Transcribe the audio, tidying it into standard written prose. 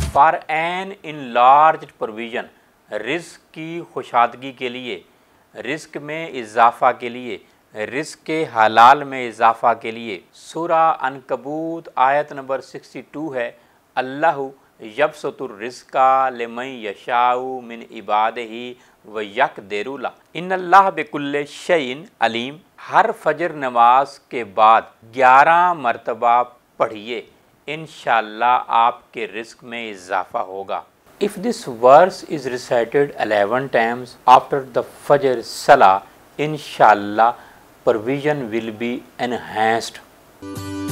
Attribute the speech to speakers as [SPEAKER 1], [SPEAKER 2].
[SPEAKER 1] For an enlarge provision, risk की खुशादगी के लिए, रिस्क में इजाफ़ा के लिए, रिस्क के हलाल में इजाफ़ा के लिए। सूरा अनकबूत आयत नंबर 62 है, अल्लाह यबसतुर रिज़्क़ा लिमन यशाउ मिन इबादिही व यक़दिरु ला इन्नल्लाह बिकुल्लि शैइन अलीम। हर फजर नमाज के बाद 11 मरतबा पढ़िए, इंशाअल्लाह आपके रिस्क में इजाफ़ा होगा। If this verse is recited 11 times after the Fajr Salah, inshallah provision will be enhanced.